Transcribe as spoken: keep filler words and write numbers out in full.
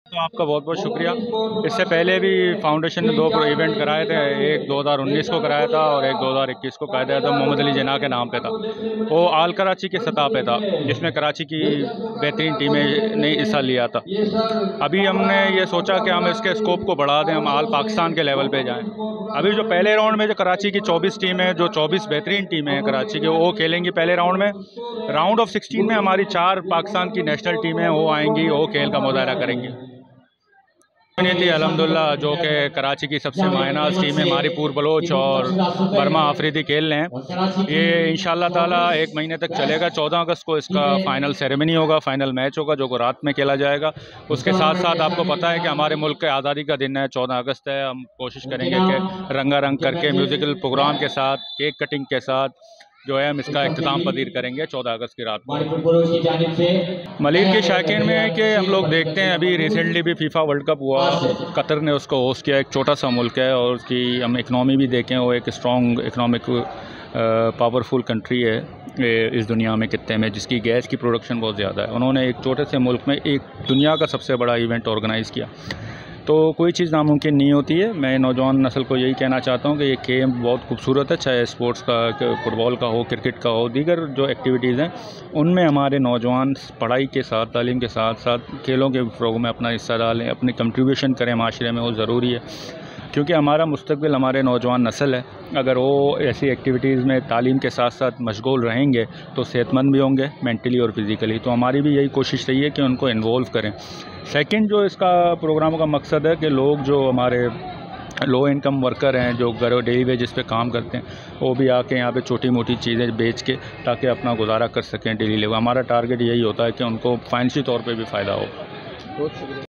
तो आपका बहुत बहुत शुक्रिया। इससे पहले भी फाउंडेशन ने दो इवेंट कराए थे, एक दो हज़ार उन्नीस को कराया था और एक दो हज़ार इक्कीस को कराया था। मोहम्मद अली जिन्ना के नाम पे था, वो आल कराची के सतह पे था, जिसमें कराची की बेहतरीन टीमें ने हिस्सा लिया था। अभी हमने ये सोचा कि हम इसके स्कोप को बढ़ा दें, हम आल पाकिस्तान के लेवल पे जाएं। अभी जो पहले राउंड में जो कराची की चौबीस टीमें, जो चौबीस बेहतरीन टीमें हैं कराची की, वो खेलेंगी पहले राउंड में। राउंड ऑफ सिक्सटीन में हमारी चार पाकिस्तान की नेशनल टीमें वो आएंगी, वो खेल का मुजाहरा करेंगी। थी अल्हम्दुलिल्लाह, जो कि कराची की सबसे मायनाज टीम है, हमारी पूर बलोच और बर्मा आफरीदी खेल रहे हैं। ये इंशाअल्लाह ताला एक महीने तक चलेगा। चौदह अगस्त को इसका फ़ाइनल सेरेमनी होगा, फ़ाइनल मैच होगा, जो को रात में खेला जाएगा। उसके साथ साथ आपको पता है कि हमारे मुल्क के आज़ादी का दिन है, चौदह अगस्त है। हम कोशिश करेंगे कि रंगारंग करके म्यूज़िकल प्रोग्राम के साथ, केक कटिंग के साथ जो है हम इसका इख्तिताम पदीर करेंगे चौदह अगस्त की रात को। मलिर के शायकीन में है कि हम लोग देखते हैं, अभी रिसेंटली भी फीफा वर्ल्ड कप हुआ, कतर ने उसको होस्ट किया। एक छोटा सा मुल्क है और उसकी हम इकनॉमी भी देखें, वो एक स्ट्रॉन्ग इकनॉमिक पावरफुल कंट्री है इस दुनिया में, खित्ते में, जिसकी गैस की प्रोडक्शन बहुत ज़्यादा है। उन्होंने एक छोटे से मुल्क में एक दुनिया का सबसे बड़ा इवेंट ऑर्गेनाइज़ किया। तो कोई चीज़ नामुमकिन नहीं होती है। मैं नौजवान नस्ल को यही कहना चाहता हूँ कि ये गेम बहुत खूबसूरत है, चाहे स्पोर्ट्स का, फुटबॉल का हो, क्रिकेट का हो, दीगर जो एक्टिविटीज़ हैं उनमें हमारे नौजवान पढ़ाई के साथ, तालीम के साथ साथ खेलों के प्रोग्राम में अपना हिस्सा डालें, अपनी कंट्रीब्यूशन करें माशरे में, वो ज़रूरी है। क्योंकि हमारा मुस्तकबिल हमारे नौजवान नस्ल है। अगर वो ऐसी एक्टिविटीज़ में तालीम के साथ साथ मशगूल रहेंगे तो सेहतमंद भी होंगे मेंटली और फिज़िकली। तो हमारी भी यही कोशिश रही है कि उनको इन्वॉल्व करें। सेकंड, जो इसका प्रोग्रामों का मकसद है कि लोग जो हमारे लो इनकम वर्कर हैं, जो घर डेली वेजेस पे काम करते हैं, वो भी आके यहाँ पे छोटी मोटी चीज़ें बेच के ताकि अपना गुजारा कर सकें डेली लेवल। हमारा टारगेट यही होता है कि उनको फाइनेंशियल तौर पे भी फ़ायदा हो।